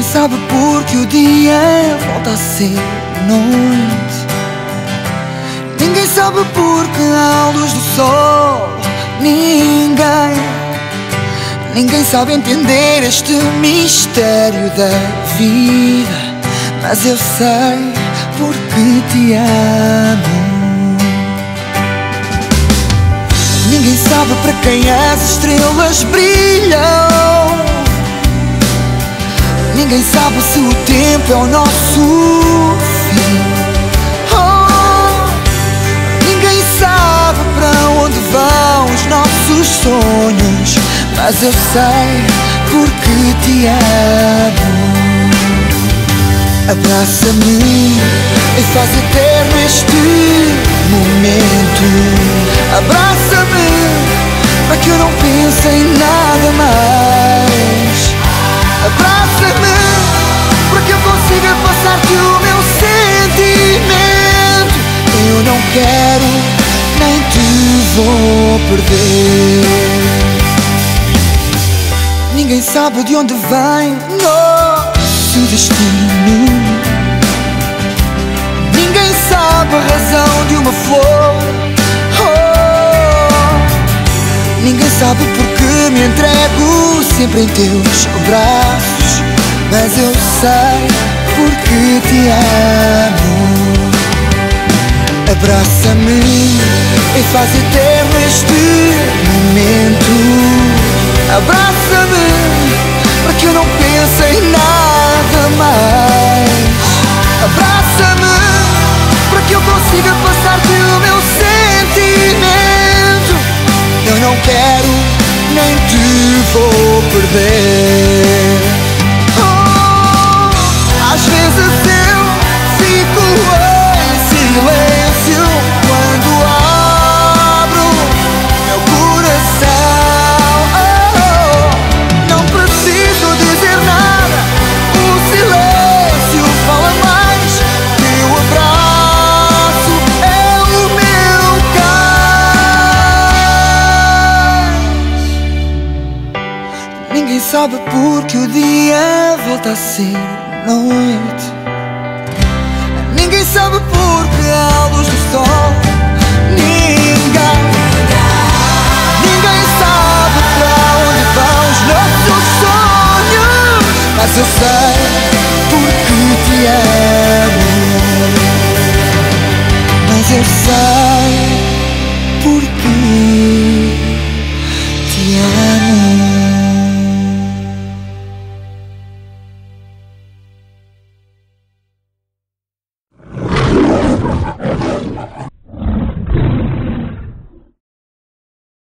sabe porque o dia volta a ser noite. Ninguém sabe porque há luz do sol. Ninguém sabe entender este mistério da vida. Mas eu sei porque te amo. Ninguém sabe para quem as estrelas brilham. Ninguém sabe se o tempo é o nosso fim. Oh, ninguém sabe para onde vão os nossos sonhos. Mas eu sei porque te amo. Abraça-me e faz eterno este momento. Abraça-me para que eu não pense em nada mais. Abraça-me para que eu consiga passar-te o meu sentimento. Eu não quero nem te vou perder. Ninguém sabe de onde vem nosso destino. Ninguém sabe a razão de uma flor. Oh, ninguém sabe porque me entrego sempre em teus braços. Mas eu sei porque te amo. Abraça-me e faz eterno este momento. Abraça-me para que eu não pense em nada mais. Abraça-me para que eu consiga passar-te o meu sentimento. Eu não quero nem te vou perder. Oh, às vezes eu fico em silêncio quando abro meu coração. Ninguém sabe porque o dia volta a ser noite. Ninguém sabe porque há